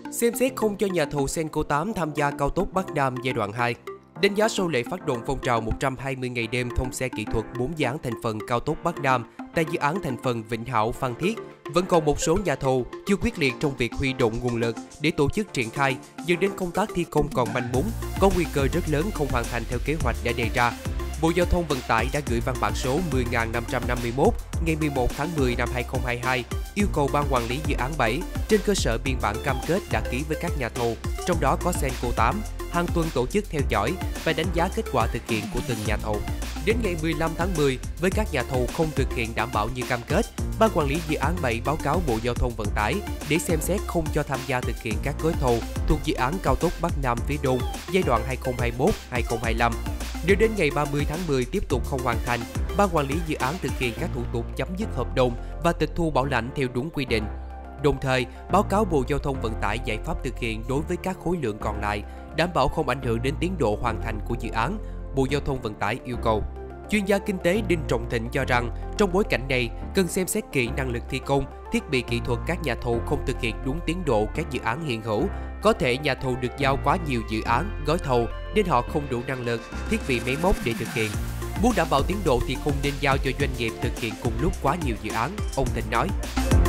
Xem xét không cho nhà thầu Senco 8 tham gia cao tốc Bắc Nam giai đoạn 2. Đánh giá sau lễ phát động phong trào 120 ngày đêm thông xe kỹ thuật 4 dự án thành phần cao tốc Bắc Nam tại dự án thành phần Vĩnh Hảo - Phan Thiết, vẫn còn một số nhà thầu chưa quyết liệt trong việc huy động nguồn lực để tổ chức triển khai, dẫn đến công tác thi công còn manh mún, có nguy cơ rất lớn không hoàn thành theo kế hoạch đã đề ra. Bộ Giao thông Vận tải đã gửi văn bản số 10.551 ngày 11 tháng 10 năm 2022 yêu cầu Ban Quản lý Dự án 7 trên cơ sở biên bản cam kết đã ký với các nhà thầu, trong đó có Senco 8, hàng tuần tổ chức theo dõi và đánh giá kết quả thực hiện của từng nhà thầu. Đến ngày 15 tháng 10, với các nhà thầu không thực hiện đảm bảo như cam kết, Ban Quản lý Dự án 7 báo cáo Bộ Giao thông Vận tải để xem xét không cho tham gia thực hiện các gói thầu thuộc dự án cao tốc Bắc Nam phía Đông giai đoạn 2021-2025. Nếu đến ngày 30 tháng 10 tiếp tục không hoàn thành, Ban Quản lý Dự án thực hiện các thủ tục chấm dứt hợp đồng và tịch thu bảo lãnh theo đúng quy định. Đồng thời, báo cáo Bộ Giao thông Vận tải giải pháp thực hiện đối với các khối lượng còn lại, đảm bảo không ảnh hưởng đến tiến độ hoàn thành của dự án, Bộ Giao thông Vận tải yêu cầu. Chuyên gia kinh tế Đinh Trọng Thịnh cho rằng, trong bối cảnh này, cần xem xét kỹ năng lực thi công, thiết bị kỹ thuật các nhà thầu không thực hiện đúng tiến độ các dự án hiện hữu. Có thể nhà thầu được giao quá nhiều dự án, gói thầu nên họ không đủ năng lực, thiết bị máy móc để thực hiện. Muốn đảm bảo tiến độ thì không nên giao cho doanh nghiệp thực hiện cùng lúc quá nhiều dự án, ông Thịnh nói.